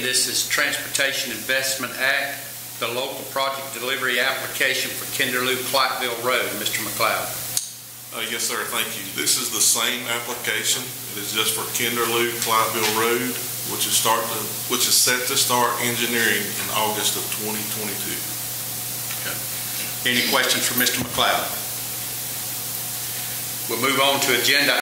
this is Transportation Investment Act, the local project delivery application for Kinderlou-Clyattville Road. Mr. McLeod. Yes, sir. Thank you. This is the same application. It is just for Kinderlou-Clyattville Road, which is set to start engineering in August of 2022. Okay. Any questions for Mr. McLeod? We'll move on to agenda